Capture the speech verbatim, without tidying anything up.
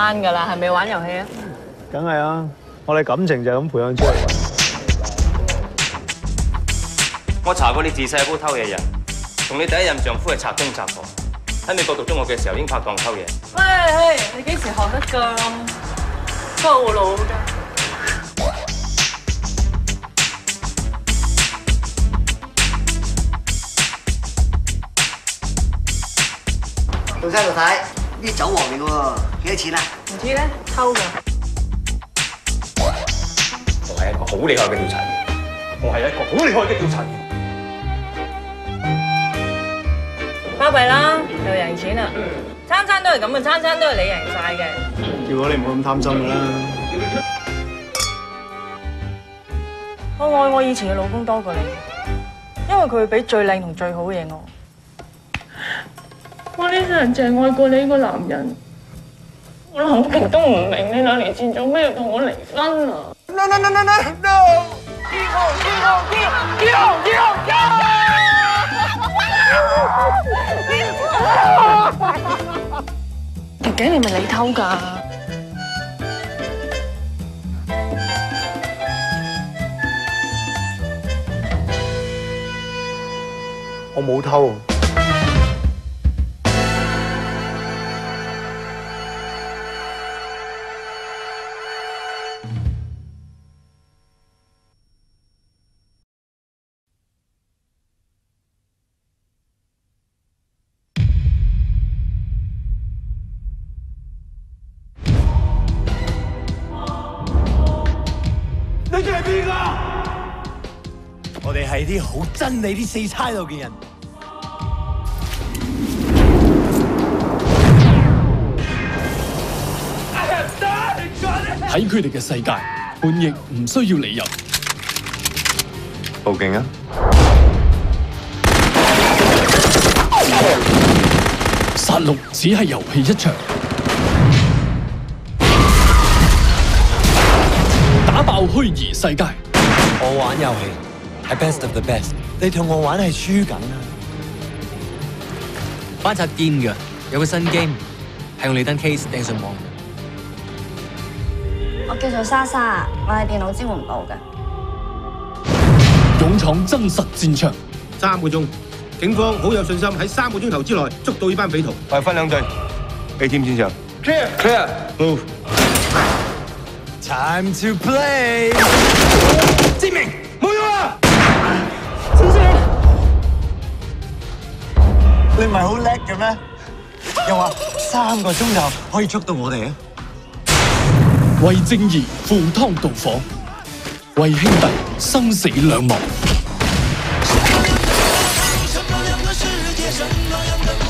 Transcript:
班㗎啦，係咪玩遊戲啊？ 梗係啊，我哋感情就係咁培養出嚟。 我查過你自細煲偷嘢人，同你第一任丈夫係賊公賊婆，喺美國讀中學嘅時候已經拍檔偷嘢。 喂喂，你幾時學得咁粗魯㗎？ 老生老太，呢啲酒王嚟嘅喎，幾多錢啊？ 唔知咧，偷㗎。 我係一個好厲害嘅調查員，我係一個好厲害嘅調查員。 巴閉啦，又贏錢啦，餐餐都係咁嘅，餐餐都係你贏晒嘅。 叫我你唔好咁貪心㗎啦。 我愛我以前嘅老公多過你，因為佢會俾最靚同最好嘅嘢我。 我呢世人淨係愛過你呢個男人，我諗極都唔明你兩年前做咩要同我離婚啊 ！No no no no no no！ Hero hero hero hero hero！ 條頸你咪你偷㗎？ 我冇偷。 你哋係邊個？我哋係啲好憎你啲四差佬嘅人。 喺佢哋嘅世界，叛逆唔需要理由。 報警啊！ 殺戮只係遊戲一場。 打爆虛擬世界。 我玩遊戲係 best of the best， 你同我玩係輸緊啊！ 翻拆堅㗎，有個新 game 係用你單 case 掟上網。 我叫做莎莎，我係電腦支援部嘅。 勇闖真實戰場。 三個鐘，警方好有信心喺三個鐘頭之內捉到呢班匪徒。 我哋分兩隊 ，A team 先上。Clear clear move。 Time to play！ 志明，冇用啊！ 先生，你唔係好叻嘅咩？又話三個鐘頭可以捉到我哋啊！ 為正義赴湯蹈火，為兄弟生死兩忘。